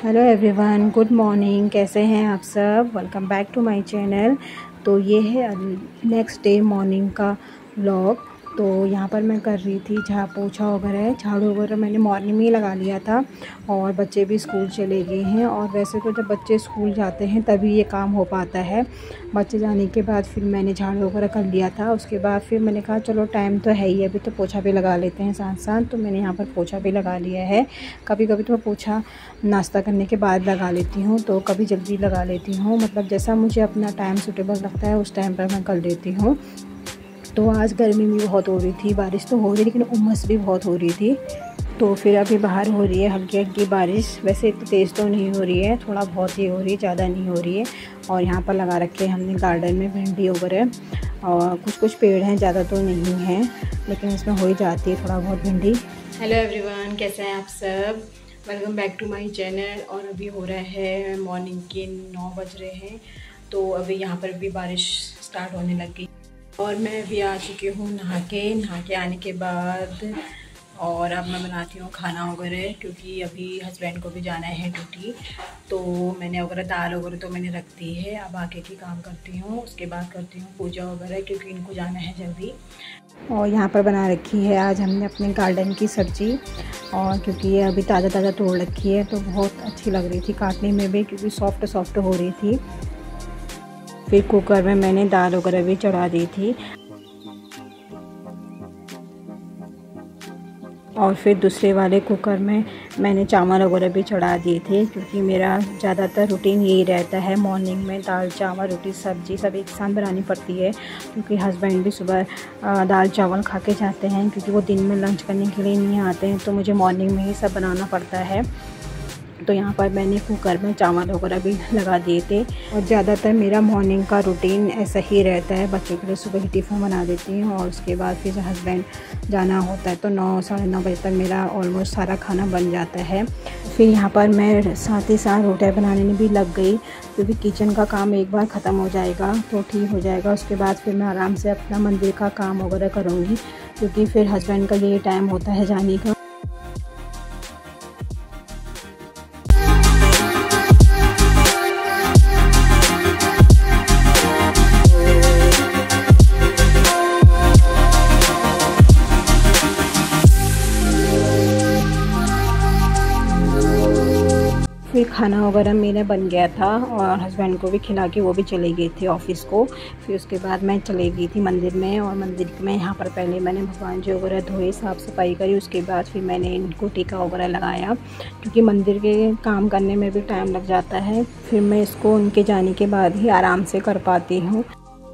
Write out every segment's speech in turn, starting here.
Hello everyone, good morning. कैसे हैं आप सब? Welcome back to my channel. तो ये है नेक्स्ट डे मॉर्निंग का व्लॉग। तो यहाँ पर मैं कर रही थी पोछा वगैरह, झाड़ू वगैरह मैंने मॉर्निंग में ही लगा लिया था और बच्चे भी स्कूल चले गए हैं। और वैसे तो जब बच्चे स्कूल जाते हैं तभी ये काम हो पाता है। बच्चे जाने के बाद फिर मैंने झाड़ू वगैरह कर लिया था। उसके बाद फिर मैंने कहा चलो टाइम तो है ही, अभी तो पोछा भी लगा लेते हैं साथ साथ। तो मैंने यहाँ पर पोछा भी लगा लिया है। कभी कभी तो मैं पोछा नाश्ता करने के बाद लगा लेती हूँ, तो कभी जल्दी लगा लेती हूँ। मतलब जैसा मुझे अपना टाइम सूटेबल लगता है उस टाइम पर मैं कर लेती हूँ। तो आज गर्मी भी बहुत हो रही थी, बारिश तो हो रही लेकिन उमस भी बहुत हो रही थी। तो फिर अभी बाहर हो रही है हल्की हल्की बारिश। वैसे इतनी तेज़ तो नहीं हो रही है, थोड़ा बहुत ही हो रही है, ज़्यादा नहीं हो रही है। और यहाँ पर लगा रखे हमने गार्डन में भिंडी वगैरह, और कुछ पेड़ हैं, ज़्यादा तो नहीं हैं लेकिन इसमें हो ही जाती है थोड़ा बहुत भिंडी। हेलो एवरीवन, कैसे हैं आप सब? Welcome back to my channel. और अभी हो रहा है मॉर्निंग के 9 बज रहे हैं। तो अभी यहाँ पर भी बारिश स्टार्ट होने लग गई और मैं भी आ चुकी हूँ नहा के आने के बाद। और अब मैं बनाती हूँ खाना वगैरह, क्योंकि अभी हस्बैंड को भी जाना है ड्यूटी। तो मैंने वगैरह दाल वगैरह तो मैंने रख दी है। अब आके की काम करती हूँ, उसके बाद करती हूँ पूजा वगैरह, क्योंकि इनको जाना है जल्दी। और यहाँ पर बना रखी है आज हमने अपने गार्डन की सब्ज़ी, और क्योंकि ये अभी ताज़ा ताज़ा तोड़ रखी है तो बहुत अच्छी लग रही थी काटने में भी, क्योंकि सॉफ्ट सॉफ्ट हो रही थी। फिर कुकर में मैंने दाल वगैरह भी चढ़ा दी थी। और फिर दूसरे वाले कुकर में मैंने चावल वगैरह भी चढ़ा दिए थे, क्योंकि मेरा ज़्यादातर रूटीन यही रहता है मॉर्निंग में दाल चावल रोटी सब्ज़ी सब एक साथ बनानी पड़ती है। क्योंकि हस्बैंड भी सुबह दाल चावल खा के जाते हैं, क्योंकि वो दिन में लंच करने के लिए नहीं आते हैं, तो मुझे मॉर्निंग में ही सब बनाना पड़ता है। तो यहाँ पर मैंने कुकर में चावल वगैरह भी लगा दिए थे। और ज़्यादातर मेरा मॉर्निंग का रूटीन ऐसा ही रहता है। बच्चों के लिए सुबह ही टिफ़िन बना देती हूँ, और उसके बाद फिर हस्बैंड जाना होता है तो 9 साढ़े 9 बजे तक मेरा ऑलमोस्ट सारा खाना बन जाता है। फिर यहाँ पर मैं साथ ही साथ रोटियाँ बनाने में भी लग गई, क्योंकि किचन का काम एक बार ख़त्म हो जाएगा तो ठीक हो जाएगा। उसके बाद फिर मैं आराम से अपना मंदिर का काम वगैरह करूँगी, क्योंकि फिर हस्बैंड का यही टाइम होता है जाने का। फिर खाना वगैरह मेरा बन गया था और हस्बैंड को भी खिला के वो भी चले गए थे ऑफ़िस को। फिर उसके बाद मैं चली गई थी मंदिर में, और मंदिर में यहाँ पर पहले मैंने भगवान जी वगैरह धोए, साफ़ सफाई करी। उसके बाद फिर मैंने इनको टीका वगैरह लगाया, क्योंकि मंदिर के काम करने में भी टाइम लग जाता है। फिर मैं इसको उनके जाने के बाद ही आराम से कर पाती हूँ।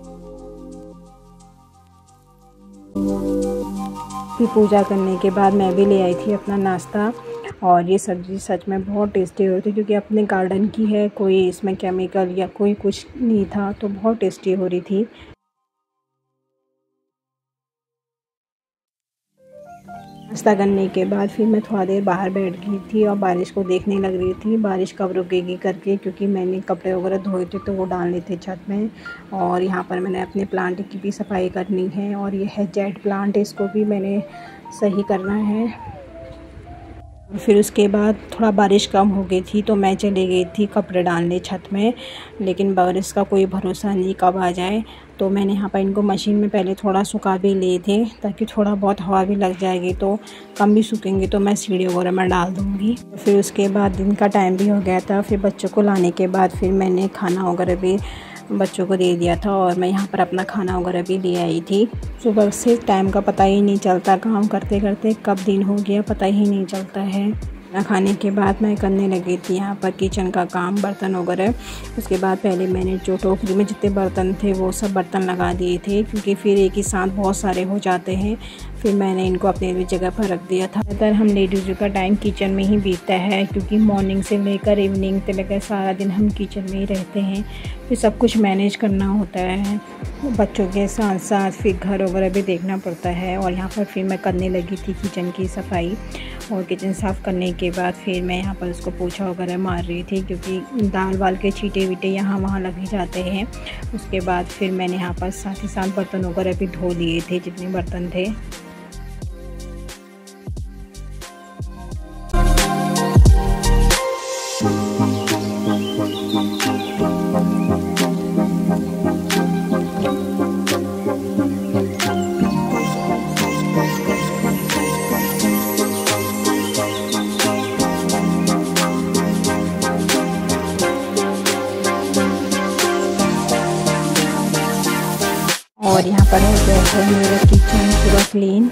फिर पूजा करने के बाद मैं भी ले आई थी अपना नाश्ता। और ये सब्ज़ी सच में बहुत टेस्टी हो रही थी, क्योंकि अपने गार्डन की है, कोई इसमें केमिकल या कोई कुछ नहीं था, तो बहुत टेस्टी हो रही थी। नाश्ता करने के बाद फिर मैं थोड़ा देर बाहर बैठ गई थी और बारिश को देखने लग रही थी, बारिश कब रुकेगी करके, क्योंकि मैंने कपड़े वगैरह धोए थे तो वो डालने थे छत में। और यहाँ पर मैंने अपने प्लांट की भी सफाई करनी है, और ये है जेड प्लांट, इसको भी मैंने सही करना है। फिर उसके बाद थोड़ा बारिश कम हो गई थी तो मैं चली गई थी कपड़े डालने छत में, लेकिन बारिश का कोई भरोसा नहीं कब आ जाए। तो मैंने यहाँ पर इनको मशीन में पहले थोड़ा सुखा भी लिए थे, ताकि थोड़ा बहुत हवा भी लग जाएगी तो कम भी सूखेंगे तो मैं सीढ़ी वगैरह में डाल दूँगी। फिर उसके बाद दिन का टाइम भी हो गया था। फिर बच्चों को लाने के बाद फिर मैंने खाना वगैरह भी बच्चों को दे दिया था, और मैं यहाँ पर अपना खाना वगैरह भी ले आई थी। सुबह से टाइम का पता ही नहीं चलता, काम करते करते कब दिन हो गया पता ही नहीं चलता है। खाना खाने के बाद मैं करने लगी थी यहाँ पर किचन का काम, बर्तन वगैरह। उसके बाद पहले मैंने जो टोकरी में जितने बर्तन थे वो सब बर्तन लगा दिए थे, क्योंकि फिर एक ही साथ बहुत सारे हो जाते हैं। फिर मैंने इनको अपनी जगह पर रख दिया था। ज़्यादातर हम लेडीज़ों का टाइम किचन में ही बीतता है, क्योंकि मॉर्निंग से लेकर इवनिंग तक लेकर सारा दिन हम किचन में ही रहते हैं। फिर सब कुछ मैनेज करना होता है, बच्चों के साथ साथ फिर घर वगैरह भी देखना पड़ता है। और यहाँ पर फिर मैं करने लगी थी किचन की सफाई, और किचन साफ़ करने के बाद फिर मैं यहाँ पर उसको पोछा वगैरह मार रही थी, क्योंकि दाल वाल के छींटे वीटे यहाँ वहाँ लग ही जाते हैं। उसके बाद फिर मैंने यहाँ पर साथ ही साथ बर्तन वगैरह भी धो लिए थे जितने बर्तन थे। Thank you. और यहाँ पर हो गया है मेरा किचन पूरा क्लीन।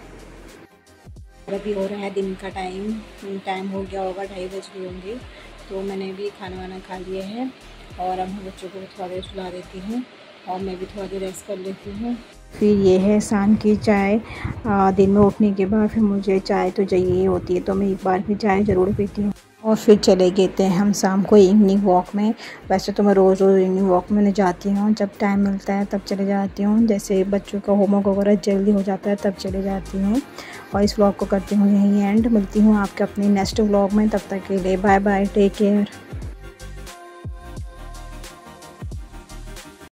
अभी हो रहा है दिन का टाइम हो गया होगा, 2:30 बज गए होंगे। तो मैंने भी खाना वाना खा लिया है और अब मैं बच्चों को थोड़ा देर सुला देती हूँ और मैं भी थोड़ा देर रेस्ट कर लेती हूँ। फिर ये है शाम की चाय। दिन में उठने के बाद फिर मुझे चाय तो चाहिए ही होती है, तो मैं एक बार फिर चाय ज़रूर पीती हूँ। और फिर चले गए थे हम शाम को इवनिंग वॉक में। वैसे तो मैं रोज़ इवनिंग वॉक में जाती हूँ, जब टाइम मिलता है तब चले जाती हूँ। जैसे बच्चों का होमवर्क वगैरह जल्दी हो जाता है तब चले जाती हूँ। और इस व्लॉग को करती हूँ यहीं एंड। मिलती हूँ आपके अपने नेक्स्ट व्लॉग में, तब तक के लिए बाय बाय, टेक केयर।